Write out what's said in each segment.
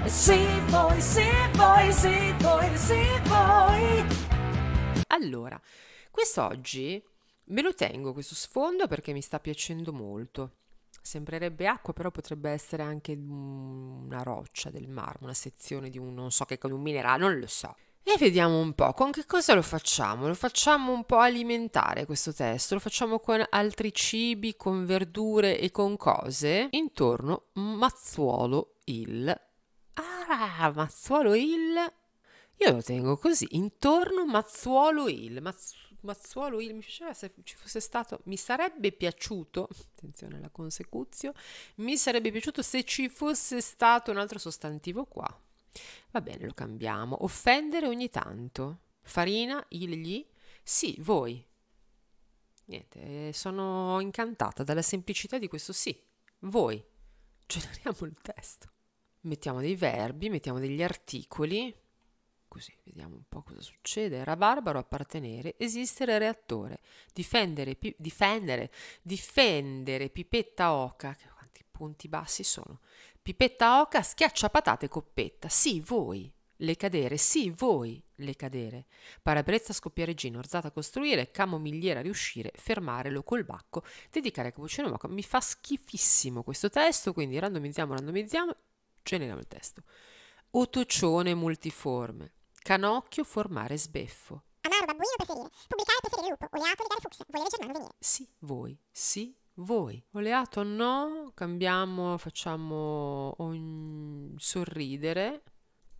Sì, voi, sì, voi, sì, voi, sì, voi. Allora, quest'oggi me lo tengo questo sfondo perché mi sta piacendo molto. Sembrerebbe acqua, però potrebbe essere anche una roccia del marmo, una sezione di un, non so che, un minerale, non lo so. E vediamo un po' con che cosa lo facciamo. Lo facciamo un po' alimentare questo testo, lo facciamo con altri cibi, con verdure e con cose. Intorno Mazzuolo il. Ah, Mazzuolo il. Io lo tengo così, intorno Mazzuolo Hill. Mazzuolo Hill, mi piaceva se ci fosse stato, mi sarebbe piaciuto, attenzione alla consecuzio, mi sarebbe piaciuto se ci fosse stato un altro sostantivo qua. Va bene, lo cambiamo. Offendere ogni tanto. Farina, il, gli. Sì, voi. Niente, sono incantata dalla semplicità di questo sì. Voi. Generiamo il testo. Mettiamo dei verbi, mettiamo degli articoli. Così, vediamo un po' cosa succede. Rabarbaro, appartenere, esistere, reattore, difendere, difendere, pipetta oca, quanti punti bassi sono, pipetta oca, schiaccia patate, coppetta, sì, voi, le cadere, sì, voi, le cadere, parabrezza, scoppiare gin, orzata, costruire, camomiliera, riuscire, fermare, col bacco, dedicare, cappuccino, bacco. Mi fa schifissimo questo testo, quindi randomizziamo, generiamo il testo. Otocione multiforme. Canocchio, formare, sbeffo. Amaro, babbuino, preferire. Pubblicare, preferire lupo. Oleato, legare fucsia. Volere germano, venire. Sì, voi. Sì, voi. Oleato no. Cambiamo, facciamo sorridere.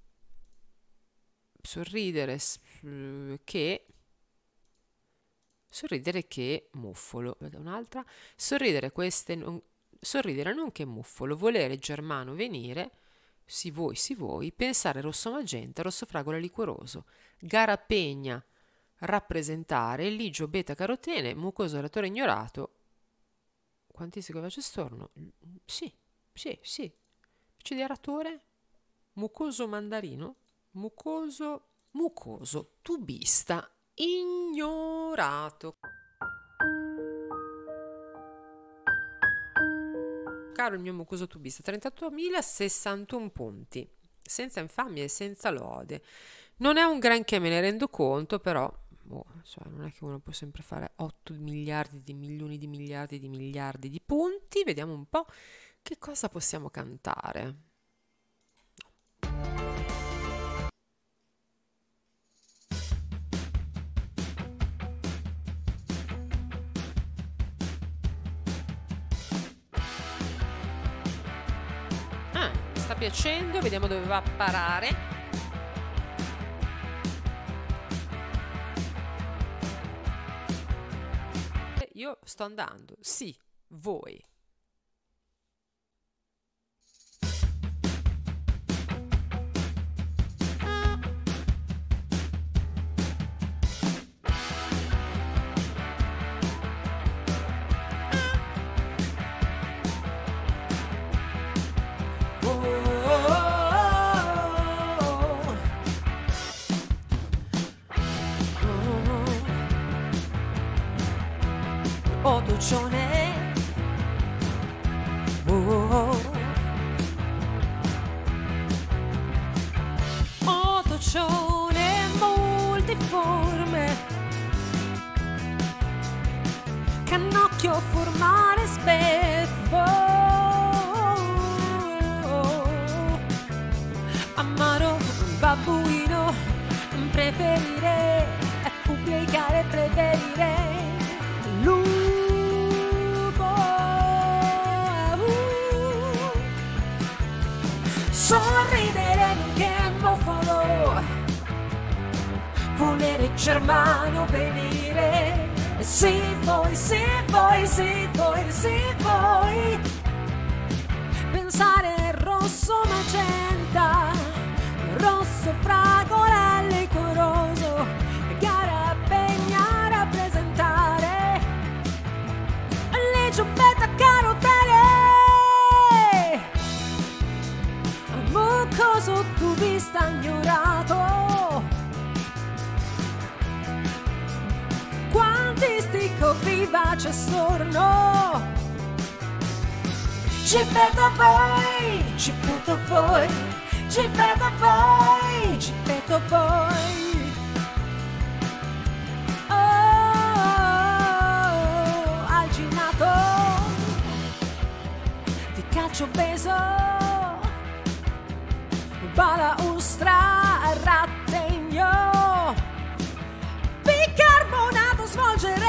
Sorridere che. Sorridere che muffolo. Vedi un'altra. Sorridere sorridere non che muffolo. Volere germano, venire. Sì voi, pensare rosso magenta, rosso fragola liquoroso, gara pegna, rappresentare, ligio beta carotene, mucoso oratore ignorato, quantistico vivace storno, sì, c'è di oratore, mucoso mandarino, mucoso, tubista, ignorato. Caro il mio mucoso tubista, 38.061 punti, senza infamia e senza lode. Non è un granché, me ne rendo conto, però non è che uno può sempre fare 8 miliardi di milioni di miliardi di punti. Vediamo un po' che cosa possiamo cantare. Sta piacendo, vediamo dove va a parare. Io sto andando, sì, voi. Otocione, otocione multiforme, cannocchio formare sbeffo, amaro, babbuino, preferire, pubblicare, preferire. Sorridere che muffolo, volere germano, venire. Sì voi, sì voi, sì voi, sì voi. Pensare rosso magenta, rosso fragola liquoroso, gara pegna rappresentare, legio beta carotene, mucoso tubista ignorato, quantistico vivace storno, ci vedo voi, Gippetto poi, Gippetto poi. Oh, alginato di calcio peso, balaustra, rattegno, bicarbonato, svolgere